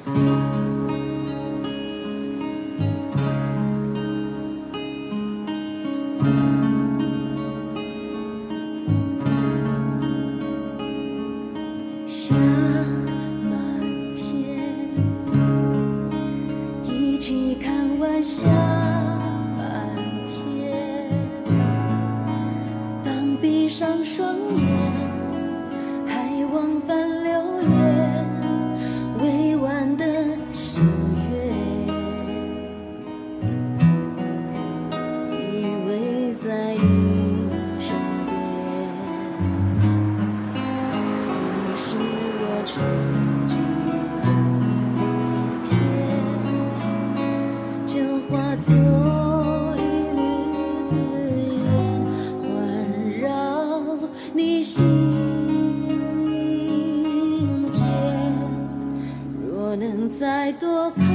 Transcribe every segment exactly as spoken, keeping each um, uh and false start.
下满天，一起看晚霞满天。当闭上双眼，还往返流连，未完的心愿，依偎在你身边。此时我憧憬的明天，就化作一缕紫烟，环绕你心间。若能再多看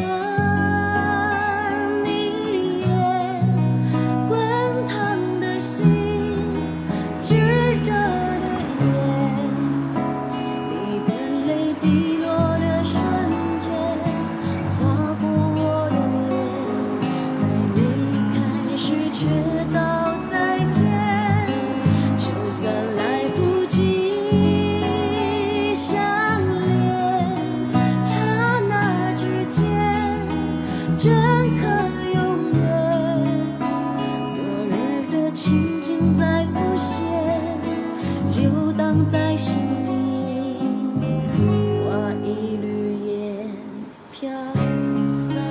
你一眼，滚烫的心，炙热的眼，你的泪滴落的瞬间，划过我的脸，还没开始却道再见。就算来不及相恋，刹那之间，真可永远。昨日的情景在浮现，流荡在心底，化一缕烟飘散。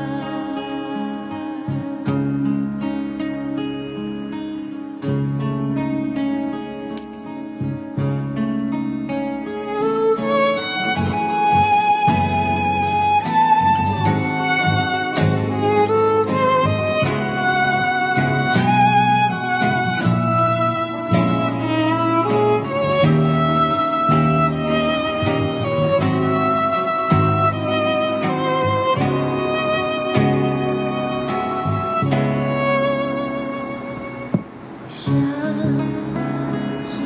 下天，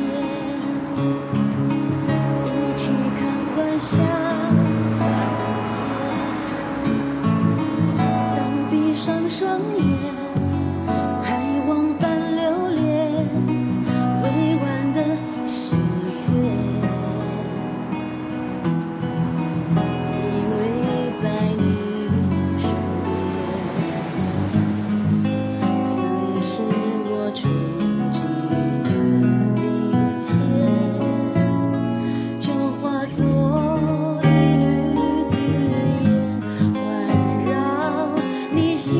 一起看晚霞满天。当闭上双眼，还往返流连，未完的心愿，依偎在你身边。曾是我憧憬的明天，就化作一缕紫烟，环绕你心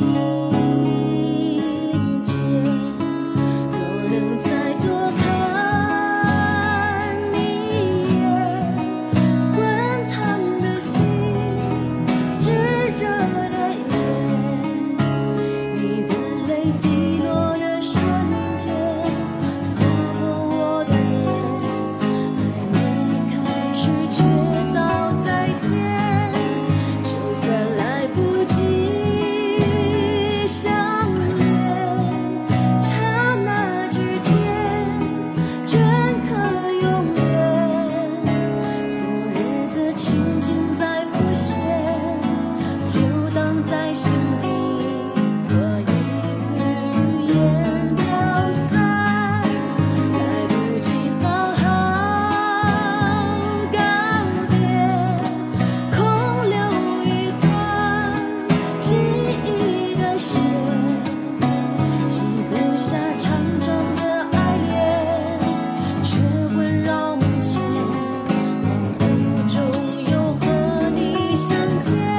间。若能再多看你一眼，滚烫的心，炙热的眼，你的泪滴落的瞬间，划过我的脸，还没开始却道再见。就算来不及相恋，刹那之间，真可永远。昨日的情景在浮现，流荡在心底，和一缕烟飘散。来不及好好告别，空留一段记忆的线，记不下长长的爱恋，却环绕梦前，恍惚中又和你相见。